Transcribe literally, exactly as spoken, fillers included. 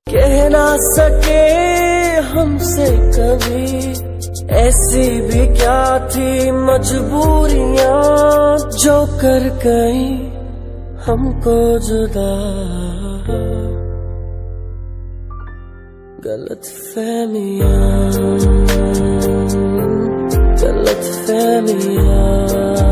कह ना सके हमसे कभी, ऐसी भी क्या थी मजबूरियां जो कर गई हमको जुदा। गलत फहमियां, गलत फहमियां।